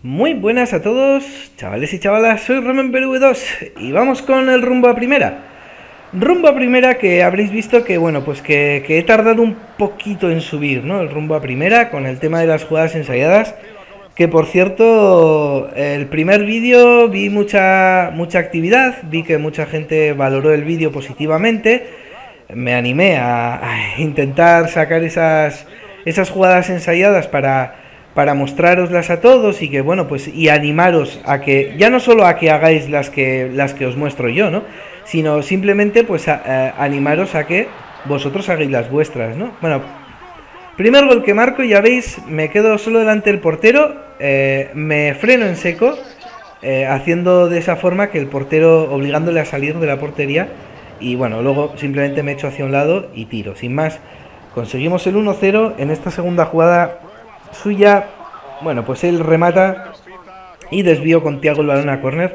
Muy buenas a todos, chavales y chavalas, soy RomenPerV2 y vamos con el rumbo a primera. Rumbo a primera que habréis visto que, bueno, pues que he tardado un poquito en subir, ¿no? El rumbo a primera con el tema de las jugadas ensayadas. Que por cierto, el primer vídeo vi mucha actividad, vi que mucha gente valoró el vídeo positivamente. Me animé a intentar sacar esas jugadas ensayadas para mostraroslas a todos y que bueno pues y animaros a que ya no solo a que hagáis las que os muestro yo, ¿no? Sino simplemente pues animaros a que vosotros hagáis las vuestras, ¿no? Bueno, primer gol que marco, ya veis, me quedo solo delante del portero, me freno en seco, haciendo de esa forma que el portero, obligándole a salir de la portería, y bueno, luego simplemente me echo hacia un lado y tiro, sin más. Conseguimos el 1-0 en esta segunda jugada suya. Bueno, pues él remata y desvío con Thiago el balón a córner.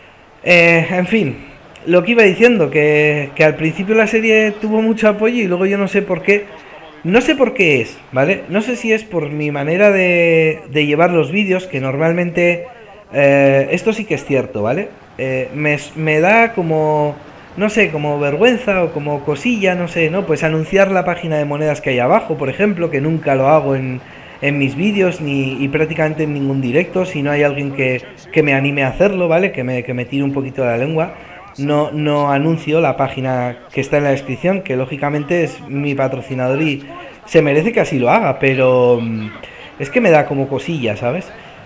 En fin, lo que iba diciendo, que al principio la serie tuvo mucho apoyo y luego yo no sé por qué. No sé por qué es, ¿vale? No sé si es por mi manera de llevar los vídeos, que normalmente... esto sí que es cierto, ¿vale? Me da como... No sé, como vergüenza o como cosilla, no sé, ¿no? Pues anunciar la página de monedas que hay abajo, por ejemplo, que nunca lo hago en mis vídeos y prácticamente en ningún directo. Si no hay alguien que me anime a hacerlo, ¿vale? Que me tire un poquito de la lengua. No anuncio la página que está en la descripción, que lógicamente es mi patrocinador y se merece que así lo haga, pero es que me da como cosilla, ¿sabes?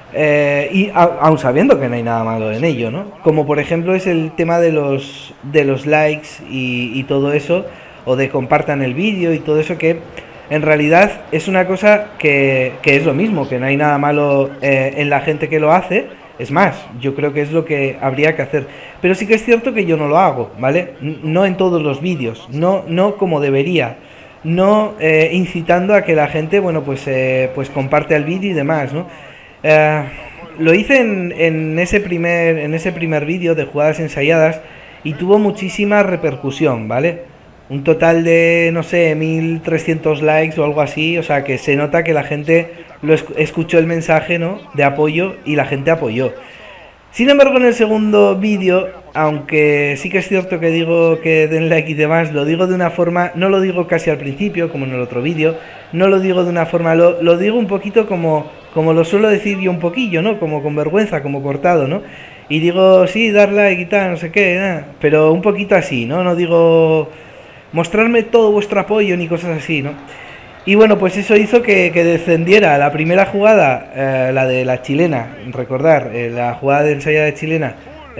Y aun sabiendo que no hay nada malo en ello, ¿no? Como por ejemplo es el tema de los likes y todo eso, o de compartan el vídeo y todo eso, que en realidad es una cosa que es lo mismo, que no hay nada malo en la gente que lo hace. Es más, yo creo que es lo que habría que hacer. Pero sí que es cierto que yo no lo hago, ¿vale? No en todos los vídeos, no como debería. No incitando a que la gente, bueno, pues comparte el vídeo y demás, ¿no? Eh, lo hice en ese primer vídeo de jugadas ensayadas y tuvo muchísima repercusión, ¿vale? Un total de, no sé, 1300 likes o algo así, o sea que se nota que la gente escuchó el mensaje, ¿no? De apoyo y la gente apoyó. Sin embargo, en el segundo vídeo, aunque sí que es cierto que digo que den like y demás, lo digo de una forma, no lo digo casi al principio, como en el otro vídeo, no lo digo de una forma, lo digo un poquito como lo suelo decir yo un poquillo, ¿no? Como con vergüenza, como cortado, ¿no? Y digo, sí, dar like y tal, no sé qué, pero un poquito así, ¿no? No digo mostrarme todo vuestro apoyo ni cosas así, ¿no? Y bueno, pues eso hizo que descendiera la primera jugada, la de la chilena, recordar, la jugada de ensayada de chilena,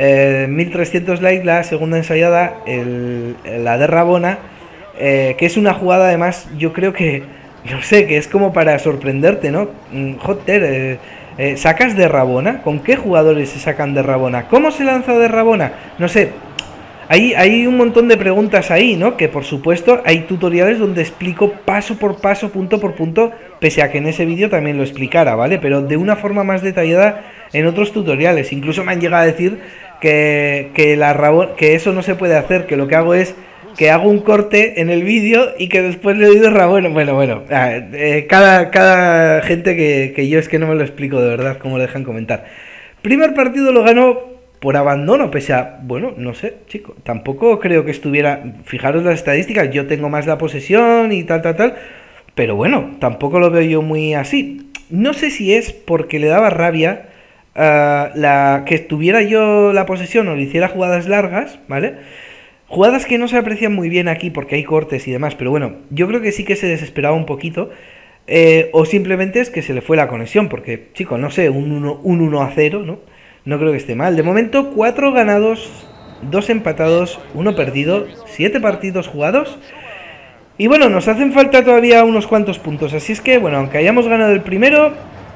1300 likes, la segunda ensayada, la de Rabona, que es una jugada además, yo creo que, no sé, que es como para sorprenderte, ¿no? Joder, ¿sacas de Rabona? ¿Con qué jugadores se sacan de Rabona? ¿Cómo se lanza de Rabona? No sé. Hay un montón de preguntas ahí, ¿no? Que por supuesto hay tutoriales donde explico paso por paso, punto por punto, pese a que en ese vídeo también lo explicara, ¿vale? Pero de una forma más detallada en otros tutoriales. Incluso me han llegado a decir que eso no se puede hacer, que lo que hago es que hago un corte en el vídeo y que después le doy de Rabona. Bueno, cada gente que yo es que no me lo explico de verdad, como lo dejan comentar. Primer partido lo ganó por abandono, pese a, bueno, no sé, chico, tampoco creo que estuviera, fijaros las estadísticas, yo tengo más la posesión y tal, pero bueno, tampoco lo veo yo muy así. No sé si es porque le daba rabia que tuviera yo la posesión o le hiciera jugadas largas, ¿vale? Jugadas que no se aprecian muy bien aquí porque hay cortes y demás, pero bueno, yo creo que sí que se desesperaba un poquito. O simplemente es que se le fue la conexión, porque, chico, no sé, un 1-0, ¿no? No creo que esté mal. De momento, 4 ganados, 2 empatados, 1 perdido, 7 partidos jugados. Y bueno, nos hacen falta todavía unos cuantos puntos. Así es que, bueno, aunque hayamos ganado el primero,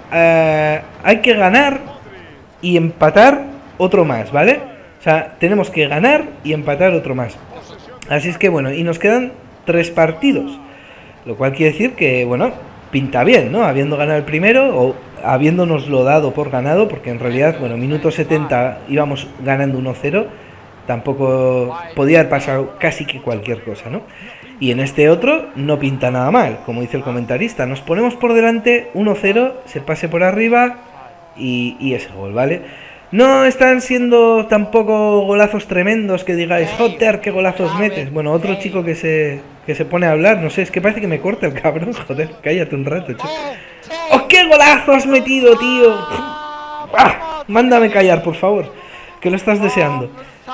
hay que ganar y empatar otro más, ¿vale? O sea, tenemos que ganar y empatar otro más. Así es que, bueno, y nos quedan 3 partidos. Lo cual quiere decir que, bueno, pinta bien, ¿no? Habiendo ganado el primero o habiéndonoslo dado por ganado, porque en realidad, bueno, minuto 70 íbamos ganando 1-0, tampoco podía haber pasado casi que cualquier cosa, ¿no? Y en este otro no pinta nada mal, como dice el comentarista. Nos ponemos por delante 1-0, se pase por arriba y ese gol, ¿vale? No están siendo tampoco golazos tremendos que digáis, joder, qué golazos metes. Bueno, otro chico que se pone a hablar, no sé, es que parece que me corta el cabrón, joder, cállate un rato, chico. ¡Oh, qué golazo has metido, tío! ¡Ah! Mándame callar, por favor, que lo estás deseando.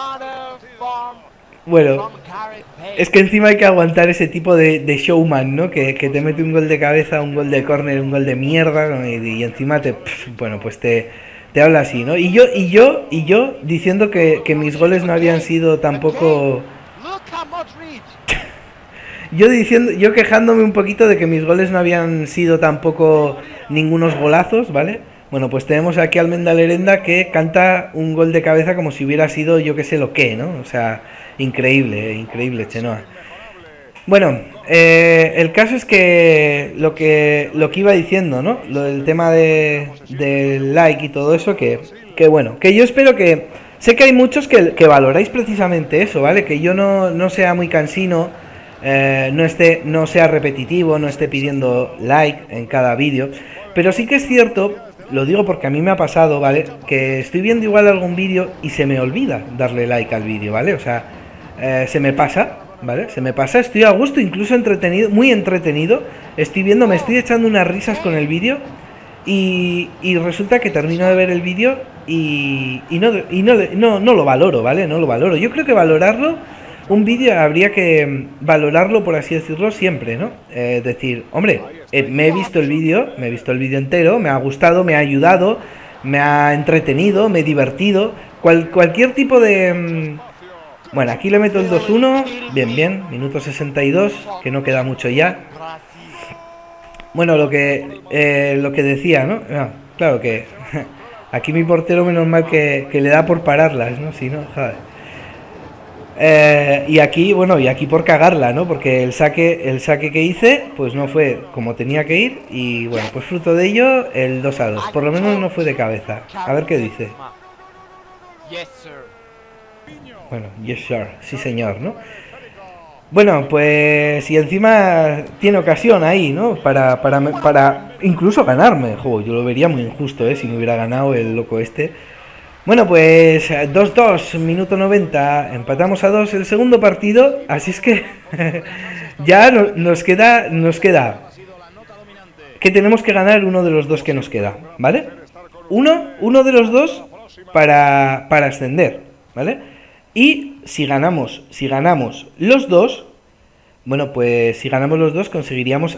Bueno, es que encima hay que aguantar ese tipo de showman, ¿no? Que te mete un gol de cabeza, un gol de córner, un gol de mierda, ¿no? Y encima bueno, pues te habla así, ¿no? Y yo diciendo que mis goles no habían sido tampoco... yo quejándome un poquito de que mis goles no habían sido tampoco ningunos golazos, ¿vale? Bueno, pues tenemos aquí al Almenda Lerenda que canta un gol de cabeza como si hubiera sido yo que sé lo que, ¿no? O sea, increíble, Chenoa. Bueno, el caso es que lo que iba diciendo, ¿no? Lo del tema del like y todo eso, que bueno, que yo espero que... Sé que hay muchos que valoráis precisamente eso, ¿vale? Que yo no sea muy cansino, no sea repetitivo, no esté pidiendo like en cada vídeo. Pero sí que es cierto, lo digo porque a mí me ha pasado, ¿vale? Que estoy viendo igual algún vídeo y se me olvida darle like al vídeo, ¿vale? O sea, se me pasa, ¿vale? Se me pasa, estoy a gusto, incluso entretenido, muy entretenido. Estoy viendo, me estoy echando unas risas con el vídeo y resulta que termino de ver el vídeo y no lo valoro, ¿vale? No lo valoro. Yo creo que valorarlo, un vídeo habría que valorarlo, por así decirlo, siempre, ¿no? Decir, hombre, me he visto el vídeo entero, me ha gustado, me ha ayudado, me ha entretenido, me he divertido, cualquier tipo de... Bueno, aquí le meto el 2-1, bien, minuto 62, que no queda mucho ya. Bueno, lo que decía, ¿no? Claro que aquí mi portero menos mal que le da por pararlas, ¿no? Si no, joder. Y aquí por cagarla, ¿no? Porque el saque que hice, pues no fue como tenía que ir. Y bueno, pues fruto de ello, el 2-2. Por lo menos no fue de cabeza. A ver qué dice. Bueno, yes sir, sí señor, ¿no? Bueno, pues y encima tiene ocasión ahí, ¿no? Para incluso ganarme. Joder, yo lo vería muy injusto, si me hubiera ganado el loco este. Bueno, pues 2-2, minuto 90, empatamos a 2 el segundo partido, así es que ya nos queda que tenemos que ganar uno de los dos que nos queda, ¿vale? Uno de los dos para ascender, ¿vale? Y si ganamos los dos, bueno, pues si ganamos los dos conseguiríamos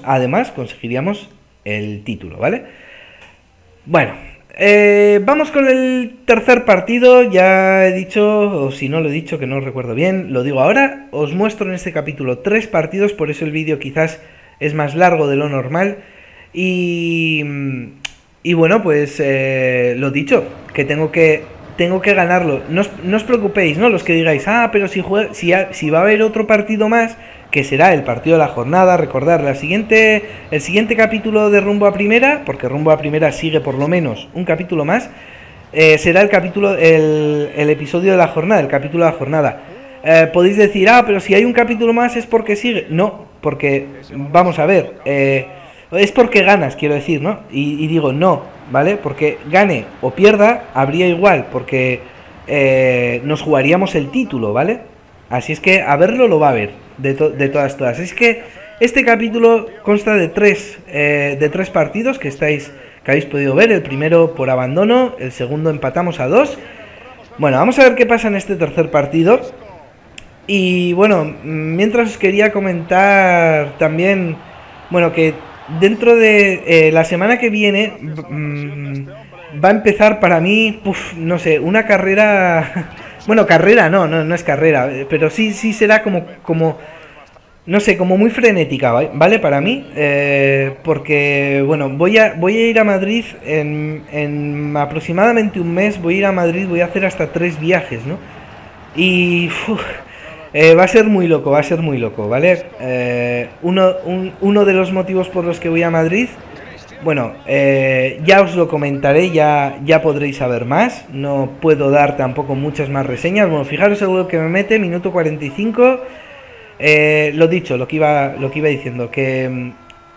el título, ¿vale? Bueno, vamos con el tercer partido. Ya he dicho, o si no lo he dicho, que no recuerdo bien, lo digo ahora. Os muestro en este capítulo 3 partidos, por eso el vídeo quizás es más largo de lo normal. Y bueno, pues lo dicho, que tengo que ganarlo. No os preocupéis, ¿no? Los que digáis, pero si va a haber otro partido más, que será el partido de la jornada. Recordar, el siguiente capítulo de Rumbo a Primera, porque Rumbo a Primera sigue por lo menos un capítulo más, será el episodio de la jornada, el capítulo de la jornada. Podéis decir, pero si hay un capítulo más es porque sigue. No, porque, vamos a ver, es porque ganas, quiero decir, ¿no? Y digo no, ¿vale? Porque gane o pierda, habría igual, porque nos jugaríamos el título, ¿vale? Así es que a verlo lo va a ver, de todas. Así es que este capítulo consta de tres partidos que habéis podido ver. El primero por abandono, el segundo empatamos a 2. Bueno, vamos a ver qué pasa en este tercer partido. Y bueno, mientras os quería comentar también, bueno, que dentro de la semana que viene va a empezar para mí, no sé, una carrera. Bueno, carrera no es carrera, pero sí será como no sé, como muy frenética, ¿vale? Para mí, porque, bueno, voy a ir a Madrid en aproximadamente un mes. Voy a ir a Madrid, voy a hacer hasta 3 viajes, ¿no? Y va a ser muy loco, ¿vale? Uno de los motivos por los que voy a Madrid, bueno, ya os lo comentaré, ya podréis saber más. No puedo dar tampoco muchas más reseñas. Bueno, fijaros el gol que me mete, minuto 45. Lo dicho, lo que iba diciendo, que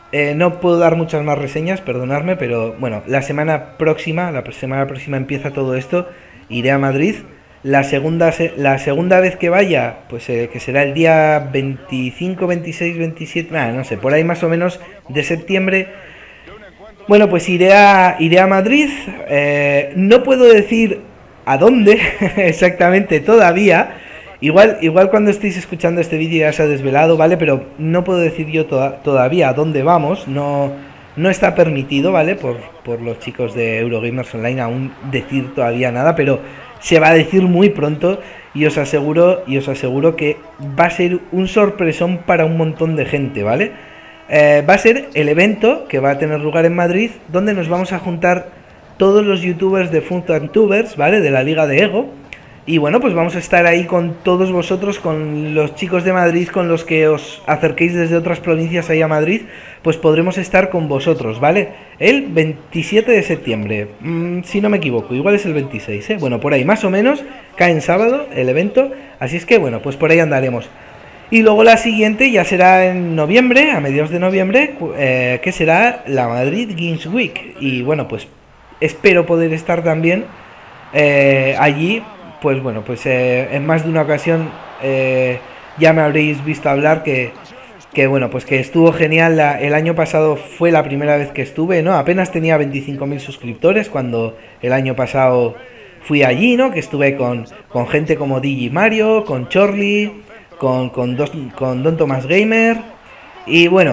No puedo dar muchas más reseñas, perdonadme, pero bueno, la semana próxima empieza todo esto, iré a Madrid. La segunda vez que vaya, pues que será el día 25, 26, 27, no sé, por ahí más o menos de septiembre. Bueno, pues iré a Madrid. No puedo decir a dónde exactamente todavía. Igual cuando estéis escuchando este vídeo ya se ha desvelado, ¿vale? Pero no puedo decir yo todavía a dónde vamos. No está permitido, ¿vale? Por los chicos de Eurogamers Online aún decir todavía nada, pero se va a decir muy pronto y os aseguro que va a ser un sorpresón para un montón de gente, ¿vale? Va a ser el evento que va a tener lugar en Madrid, donde nos vamos a juntar todos los youtubers de FuntanTubers, ¿vale? De la Liga de Ego. Y bueno, pues vamos a estar ahí con todos vosotros, con los chicos de Madrid, con los que os acerquéis desde otras provincias ahí a Madrid, pues podremos estar con vosotros, ¿vale? El 27 de septiembre, si no me equivoco, igual es el 26, ¿eh? Bueno, por ahí más o menos, cae en sábado el evento, así es que bueno, pues por ahí andaremos. Y luego la siguiente ya será en noviembre, a mediados de noviembre, que será la Madrid Games Week. Y bueno, pues espero poder estar también allí. Pues bueno, pues en más de una ocasión ya me habréis visto hablar que bueno, pues que estuvo genial. El año pasado fue la primera vez que estuve, ¿no? Apenas tenía 25.000 suscriptores cuando el año pasado fui allí, ¿no? Que estuve con gente como Digimario, con Chorly, con Don Tomás Gamer. Y bueno,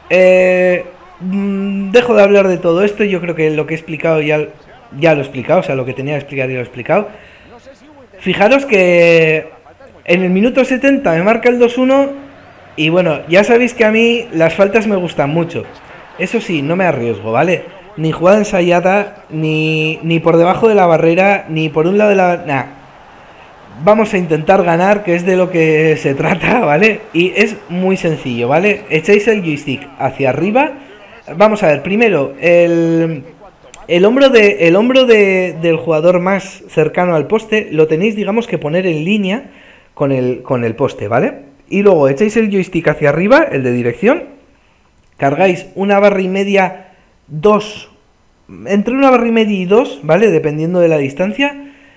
dejo de hablar de todo esto. Yo creo que lo que he explicado ya lo he explicado, o sea, lo que tenía que explicar ya lo he explicado. Fijaros que en el minuto 70 me marca el 2-1 y bueno, ya sabéis que a mí las faltas me gustan mucho. Eso sí, no me arriesgo, ¿vale? Ni jugada ensayada, ni por debajo de la barrera, ni por un lado de la... Nah. Vamos a intentar ganar, que es de lo que se trata, ¿vale? Y es muy sencillo, ¿vale? Echáis el joystick hacia arriba. Vamos a ver, primero, el hombro del jugador más cercano al poste lo tenéis, digamos, que poner en línea con el poste, ¿vale? Y luego echáis el joystick hacia arriba, el de dirección, cargáis una barra y media, entre una barra y media y 2, ¿vale? Dependiendo de la distancia.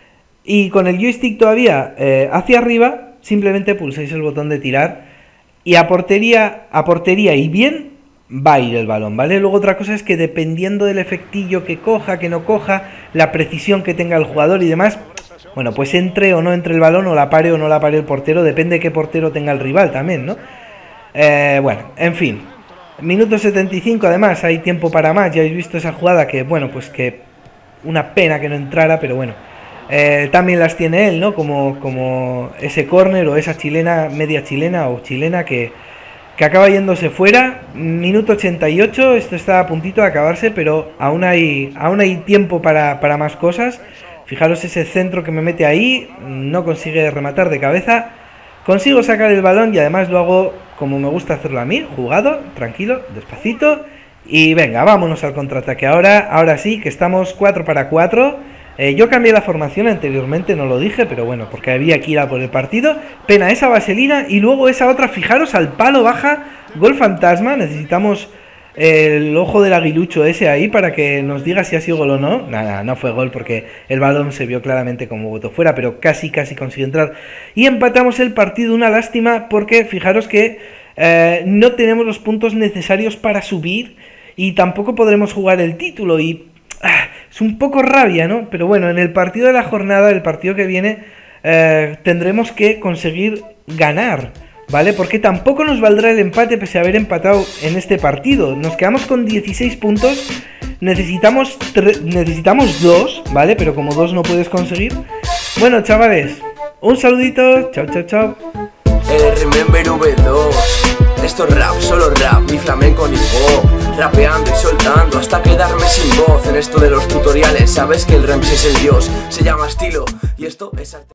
Y con el joystick todavía hacia arriba, simplemente pulsáis el botón de tirar y a portería y bien va a ir el balón, ¿vale? Luego otra cosa es que dependiendo del efectillo que coja, que no coja, la precisión que tenga el jugador y demás, bueno, pues entre o no entre el balón, o la pare o no la pare el portero, depende de qué portero tenga el rival también, ¿no? Bueno, en fin, minuto 75, además hay tiempo para más. Ya habéis visto esa jugada que, bueno, pues que una pena que no entrara, pero bueno, también las tiene él, ¿no? Como ese córner o esa chilena, media chilena o chilena que acaba yéndose fuera. Minuto 88, esto está a puntito de acabarse, pero aún hay tiempo para más cosas. Fijaros ese centro que me mete ahí, no consigue rematar de cabeza. Consigo sacar el balón y además lo hago como me gusta hacerlo a mí, jugado, tranquilo, despacito. Y venga, vámonos al contraataque ahora sí, que estamos 4 para 4. Yo cambié la formación anteriormente, no lo dije, pero bueno, porque había que ir a por el partido. Pena esa vaselina y luego esa otra, fijaros, al palo baja, gol fantasma. Necesitamos el ojo del aguilucho ese ahí para que nos diga si ha sido gol o no. Nada, no fue gol porque el balón se vio claramente como botó fuera, pero casi consiguió entrar. Y empatamos el partido, una lástima, porque fijaros que no tenemos los puntos necesarios para subir y tampoco podremos jugar el título y... es un poco rabia, ¿no? Pero bueno, en el partido de la jornada, el partido que viene, tendremos que conseguir ganar, ¿vale? Porque tampoco nos valdrá el empate pese a haber empatado en este partido. Nos quedamos con 16 puntos, necesitamos 2, ¿vale? Pero como 2 no puedes conseguir. Bueno, chavales, un saludito, chao, chao, chao. Remember V2, esto es rap, solo rap, ni flamenco ni pop. Rapeando y soltando hasta quedarme sin voz. En esto de los tutoriales sabes que el Rems es el dios. Se llama estilo y esto es arte.